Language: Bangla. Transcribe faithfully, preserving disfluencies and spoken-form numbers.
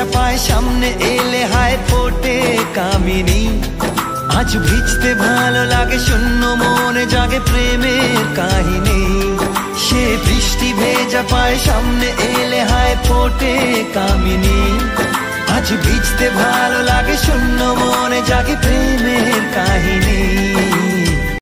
ভেজা পায় সামনে এলে হায় ফোটে কামিনী। আজ ভিজতে ভালো লাগে শূন্য মনে জাগে প্রেমের কাহিনী। সে বৃষ্টি ভেজা পায় সামনে এলে হায় ফোটে কামিনী। আজ ভিজতে ভালো লাগে শূন্য মনে জাগে প্রেমের কাহিনী।